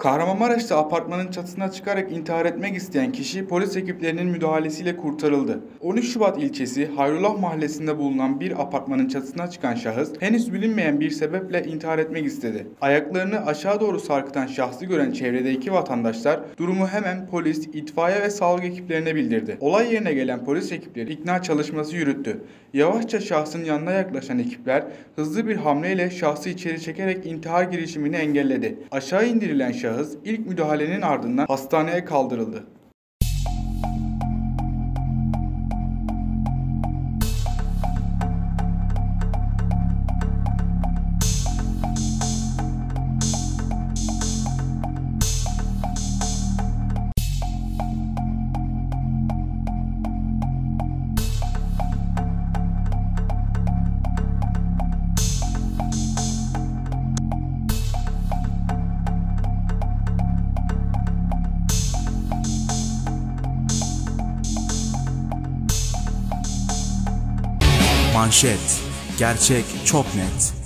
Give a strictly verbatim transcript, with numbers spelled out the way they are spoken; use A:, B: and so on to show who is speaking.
A: Kahramanmaraş'ta apartmanın çatısına çıkarak intihar etmek isteyen kişi polis ekiplerinin müdahalesiyle kurtarıldı. on üç Şubat ilçesi Hayrullah Mahallesi'nde bulunan bir apartmanın çatısına çıkan şahıs henüz bilinmeyen bir sebeple intihar etmek istedi. Ayaklarını aşağı doğru sarkıtan şahsı gören çevredeki vatandaşlar durumu hemen polis, itfaiye ve sağlık ekiplerine bildirdi. Olay yerine gelen polis ekipleri ikna çalışması yürüttü. Yavaşça şahsın yanına yaklaşan ekipler hızlı bir hamleyle şahsı içeri çekerek intihar girişimini engelledi. Aşağı indirilen şahıs ilk müdahalenin ardından hastaneye kaldırıldı.
B: Manşet. Gerçek çok net.